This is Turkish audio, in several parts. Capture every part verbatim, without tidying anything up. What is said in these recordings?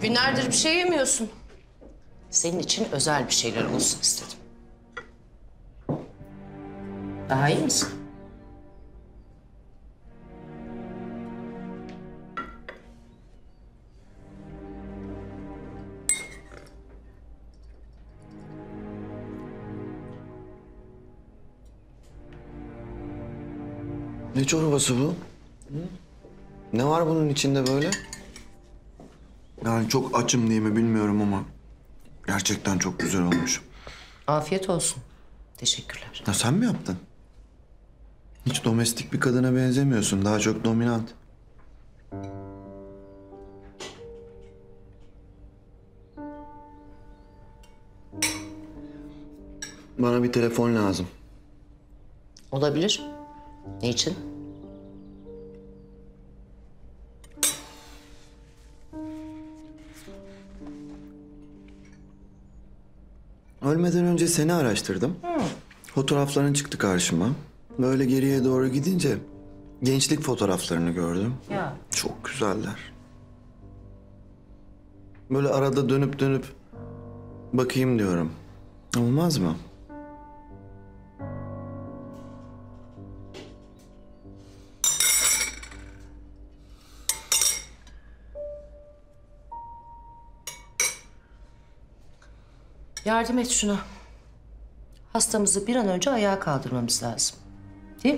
Günlerdir bir şey yemiyorsun. Senin için özel bir şeyler olsun istedim. Daha iyi misin? Ne çorbası bu? Hı? Ne var bunun içinde böyle? Yani çok açım diye mi bilmiyorum ama gerçekten çok güzel olmuş. Afiyet olsun. Teşekkürler. Ya sen mi yaptın? Hiç domestik bir kadına benzemiyorsun. Daha çok dominant. Bana bir telefon lazım. Olabilir. Ne için? Ölmeden önce seni araştırdım. Hı. Fotoğrafların çıktı karşıma. Böyle geriye doğru gidince gençlik fotoğraflarını gördüm. Ya. Çok güzeller. Böyle arada dönüp dönüp bakayım diyorum. Olmaz mı? Yardım et şuna. Hastamızı bir an önce ayağa kaldırmamız lazım. Değil mi?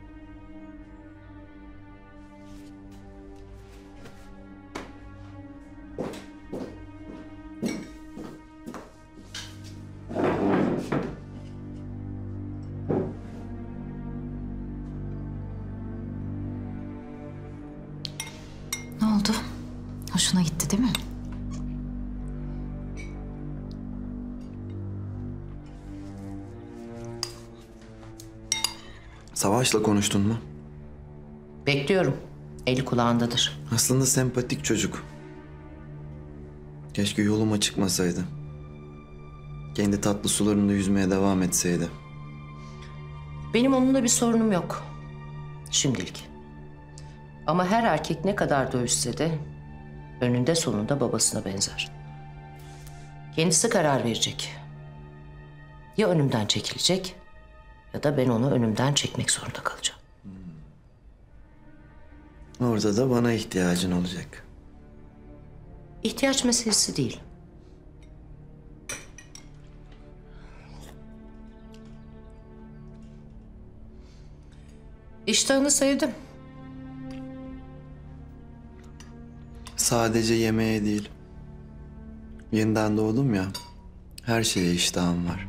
Ne oldu? Hoşuna gitti değil mi? Savaş'la konuştun mu? Bekliyorum. Eli kulağındadır. Aslında sempatik çocuk. Keşke yoluma çıkmasaydı. Kendi tatlı sularında yüzmeye devam etseydi. Benim onunla bir sorunum yok. Şimdilik. Ama her erkek ne kadar dövüşse de önünde sonunda babasına benzer. Kendisi karar verecek. Ya önümden çekilecek ya da ben onu önümden çekmek zorunda kalacağım. Orada da bana ihtiyacın olacak. İhtiyaç meselesi değil. İştahını sevdim. Sadece yemeğe değil. Yeniden doğdum ya. Her şeye iştahım var.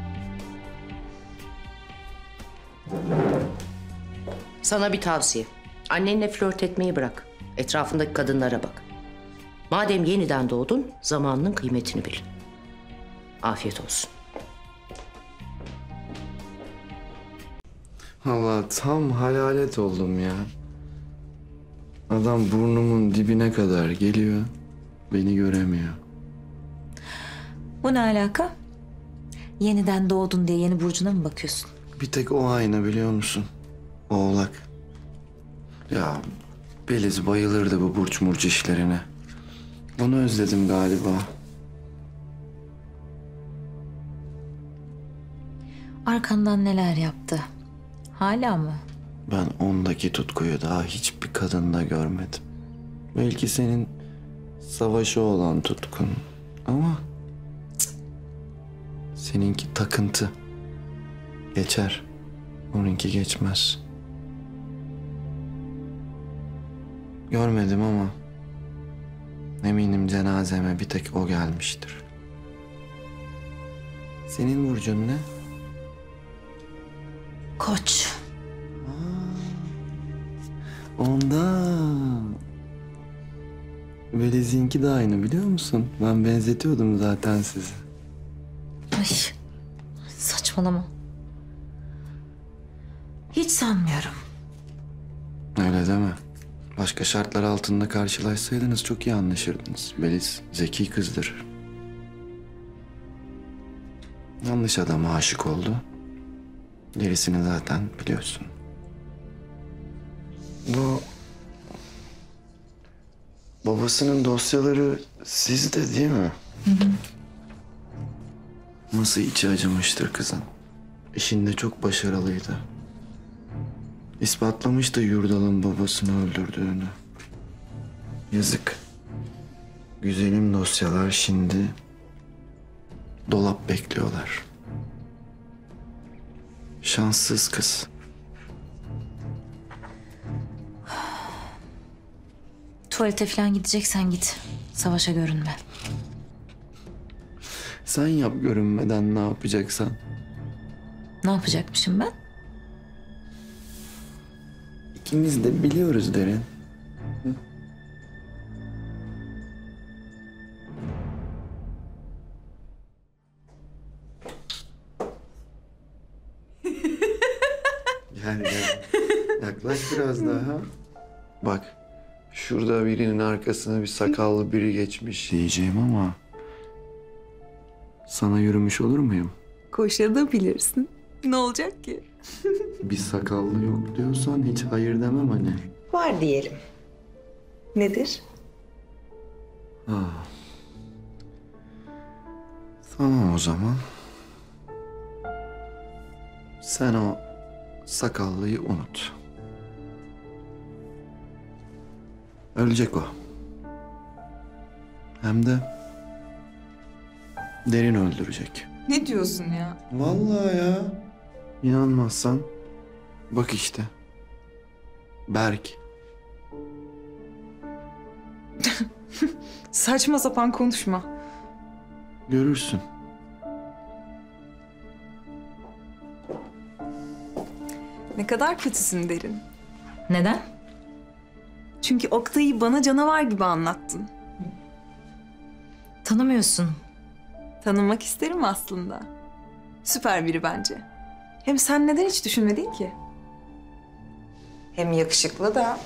Sana bir tavsiye. Annenle flört etmeyi bırak. Etrafındaki kadınlara bak. Madem yeniden doğdun, zamanının kıymetini bil. Afiyet olsun. Allah tam halalet oldum ya. Adam burnumun dibine kadar geliyor. Beni göremiyor. Bu ne alaka? Yeniden doğdun diye yeni burcuna mı bakıyorsun? Bir tek o ayna biliyor musun? Oğlak. Ya Beliz bayılırdı bu burç murç işlerine. Onu özledim galiba. Arkandan neler yaptı? Hala mı? Ben ondaki tutkuyu daha hiçbir kadında görmedim. Belki senin savaşa olan tutkun ama cık, seninki takıntı. Geçer. Onunki geçmez. Görmedim ama eminim cenazeme bir tek o gelmiştir. Senin burcun ne? Koç. Ondan. Veliz'inki de aynı biliyor musun? Ben benzetiyordum zaten sizi. Ay, saçmalama. Hiç sanmıyorum. Öyle deme. Başka şartlar altında karşılaşsaydınız çok iyi anlaşırdınız. Beliz zeki kızdır. Yanlış adama aşık oldu. Gerisini zaten biliyorsun. Bu babasının dosyaları sizde değil mi? Hı hı. Nasıl içi acımıştır kızın. İşinde çok başarılıydı. İspatlamıştı Yurdal'ın babasını öldürdüğünü. Yazık. Güzelim dosyalar şimdi dolap bekliyorlar. Şanssız kız. Tuvalete falan gideceksen git. Savaşa görünme. Sen yap görünmeden ne yapacaksan. Ne yapacakmışım ben? İkimiz de biliyoruz Derin. Hı? Gel gel. Yaklaş biraz daha. Bak. Şurada birinin arkasına bir sakallı biri geçmiş diyeceğim ama... sana yürümüş olur muyum? Koşabilirsin. Ne olacak ki? Bir sakallı yok diyorsan hiç hayır demem hani. Var diyelim. Nedir? Ah. Tamam o zaman. Sen o sakallıyı unut. Ölecek o. Hem de Derin öldürecek. Ne diyorsun ya? Vallahi ya. İnanmazsan bak işte. Berk. Saçma sapan konuşma. Görürsün. Ne kadar kötüsün Derin. Neden? Çünkü Oktay'ı bana canavar gibi anlattın. Tanımıyorsun. Tanımak isterim aslında. Süper biri bence. Hem sen neden hiç düşünmedin ki? Hem yakışıklı da.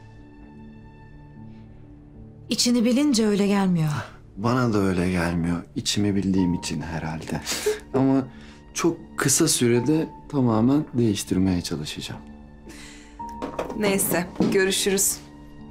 İçini bilince öyle gelmiyor. Bana da öyle gelmiyor. İçimi bildiğim için herhalde. Ama çok kısa sürede tamamen değiştirmeye çalışacağım. Neyse, görüşürüz.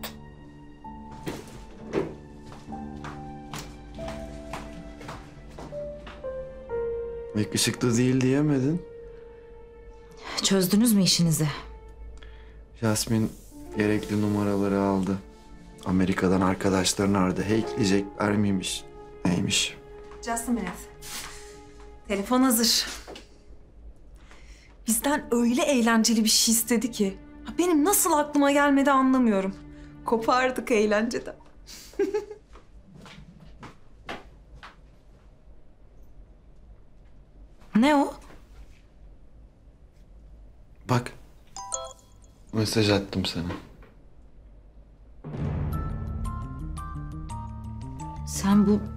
Yakışıklı değil diyemedin. Çözdünüz mü işinizi? Jasmin gerekli numaraları aldı. Amerika'dan arkadaşlarını aradı. Hackleyecekler miymiş? Neymiş? Just a minute. Telefon hazır. Bizden öyle eğlenceli bir şey istedi ki. Ha, benim nasıl aklıma gelmedi anlamıyorum. Kopardık eğlenceden. Ne o? Bak. Mesaj attım sana. Sen bu...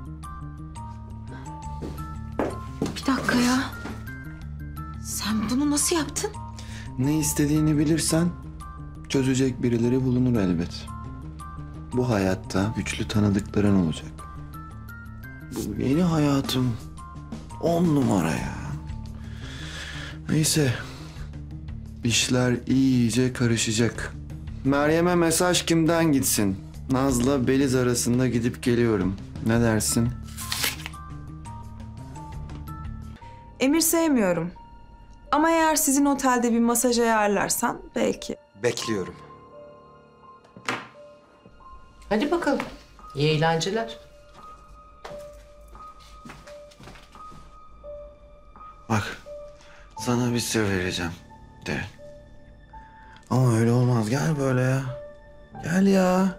Bir dakika ya. Sen bunu nasıl yaptın? Ne istediğini bilirsen çözecek birileri bulunur elbet. Bu hayatta güçlü tanıdıkların olacak. Bu yeni hayatım on numara ya. Neyse. İşler iyice karışacak. Meryem'e mesaj kimden gitsin? Naz'la Beliz arasında gidip geliyorum. Ne dersin? Emir sevmiyorum. Ama eğer sizin otelde bir masaj ayarlarsan belki. Bekliyorum. Hadi bakalım. İyi eğlenceler. Bak, sana bir sır vereceğim de. Ama öyle olmaz. Gel böyle ya. Gel ya.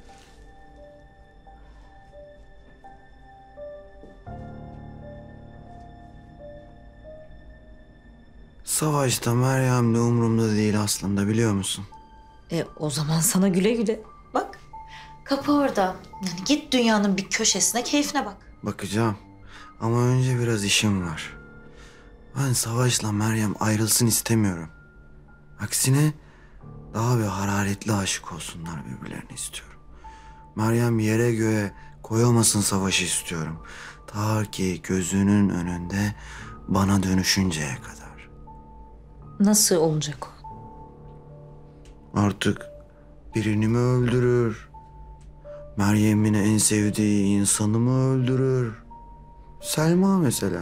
Savaşta Meryem de umurumda değil aslında, biliyor musun? E o zaman sana güle güle. Bak kapı orada. Yani git dünyanın bir köşesine keyfine bak. Bakacağım. Ama önce biraz işim var. Ben Savaş'la Meryem ayrılsın istemiyorum. Aksine daha bir hararetli aşık olsunlar birbirlerini istiyorum. Meryem yere göğe koyamasın Savaş'ı istiyorum. Ta ki gözünün önünde bana dönüşünceye kadar. Nasıl olacak o? Artık birini mi öldürür, Meryem'in en sevdiği insanı mı öldürür? Selma mesela.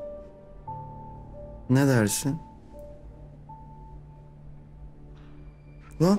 Ne dersin? Lan.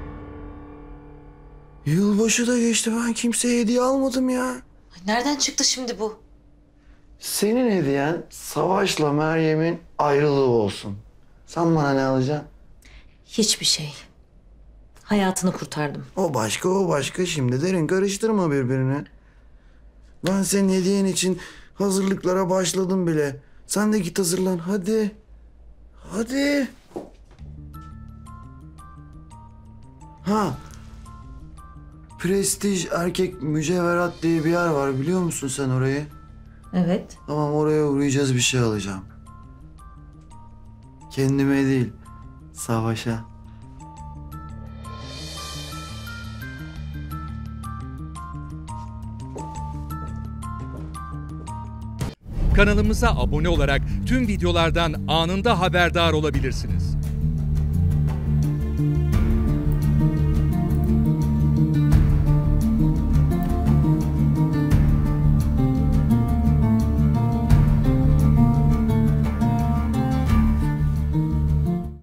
Yılbaşı da geçti, ben kimseye hediye almadım ya. Ay, nereden çıktı şimdi bu? Senin hediyen Savaş'la Meryem'in ayrılığı olsun. Sen bana ne alacaksın? Hiçbir şey. Hayatını kurtardım. O başka, o başka. Şimdi derin karıştırma birbirine. Ben senin hediyen için hazırlıklara başladım bile. Sen de git hazırlan hadi. Hadi. Ha. Prestij Erkek Mücevherat diye bir yer var, biliyor musun sen orayı? Evet. Tamam, oraya uğrayacağız, bir şey alacağım. Kendime değil, Savaş'a. Kanalımıza abone olarak tüm videolardan anında haberdar olabilirsiniz.